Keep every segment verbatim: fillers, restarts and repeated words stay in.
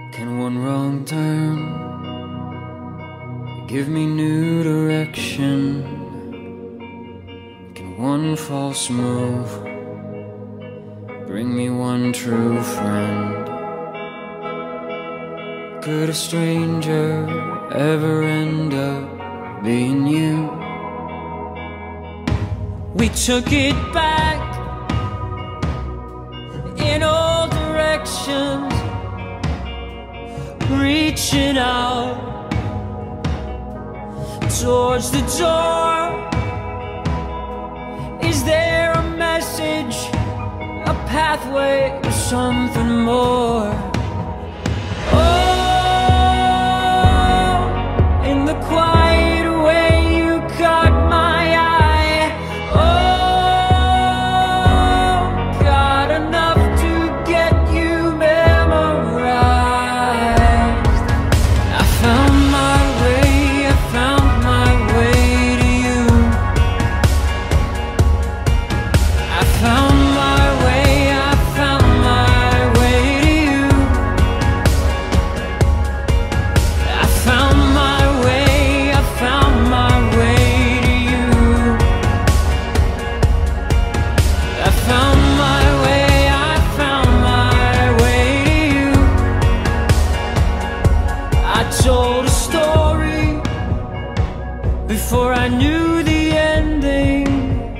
Can one wrong turn give me new direction? Can one false move bring me one true friend? Could a stranger ever end up being you? We took it back in all directions, reaching out towards the door. Is there a message, a pathway, or something more? Oh, in the quiet way you caught my eye. Oh, got enough to get you memorized. I found my way, I found my way to you. I found my way, I found my way to you. I found my way, I found my way to you. I found my way, I found my way to you. I told a story before I knew the ending.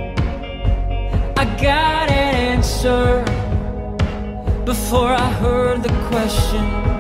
I got an answer before I heard the question.